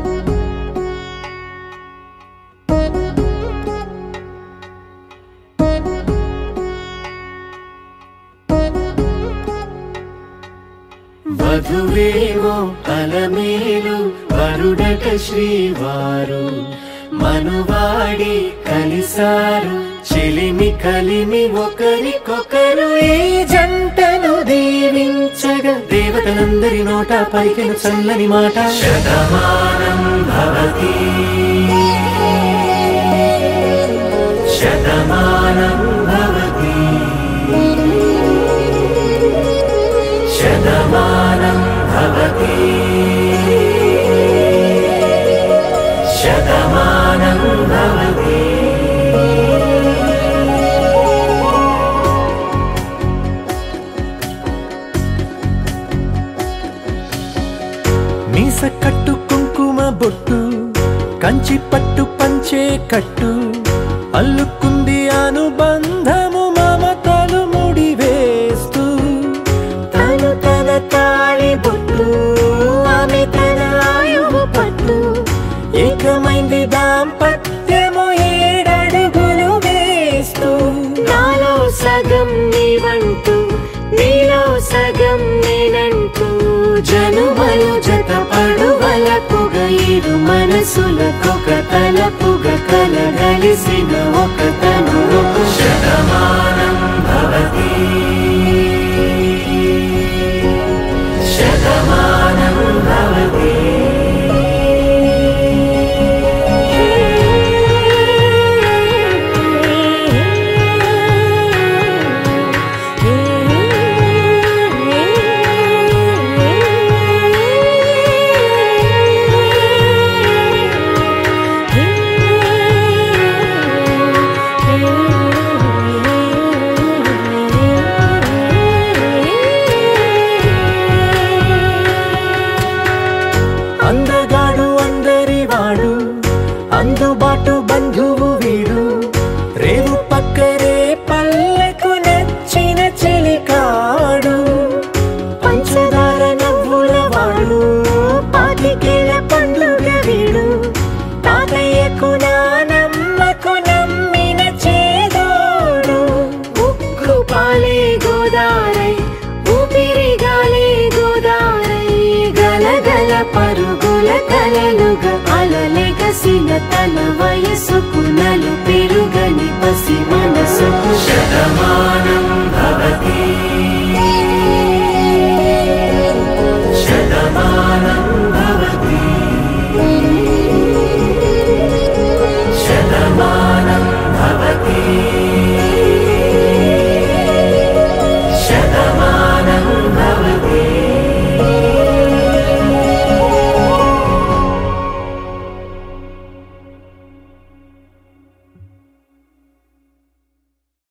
వధువేమో అలమేలు వరుడట శ్రీవారు మనువాడి కలిసారు చెలిమి కలిమి ఒకరికొకరు ఈ జంటను దీవించగా దేవతలందరి నోట పలికిన చల్లని మాట శతమానం భవతి శతమానం భవతి శతమానం భవతి శతమానం భవతి మీస కట్టు కుంకుమ బొట్టు కంచి పట్టు పంచే కట్టు అల్లుకుంది అనుబంధము మమతలు ముడివేస్తూ తను తన తాళి బొట్టు ఆమె తన ఆయువు పట్టు ఏకమైంది దాంపత్యము 7 అడుగులు వేస్తూ నాలో సగం నీవంటూ నీలో సగం నేనంటూ జనుమలు జత పడువలపుగ 7 మనసులకొక తలపుగ కలగలిసిన ఒక తను శతమానం భవతి శతమానం భవతి అందగాడు అందరివాడు అందుబాటు బంధువు వీడు రేవు పక్కరే పల్లెకు నచ్చిన చెలికాడు పంచదార నవ్వుల వాడు పాతికేల పండుగ వీడు తాతయ్యకు నానమ్మకు నమ్మిన చేదోడు ఉక్కు పాలే గోదారై ఊపిరిగాలే గోదారై గలగల పరుగుల కలలుగా అలలెగసిన తన వయసుకు నలు పెరుగని పసి మనసుకు శతమానం భవతి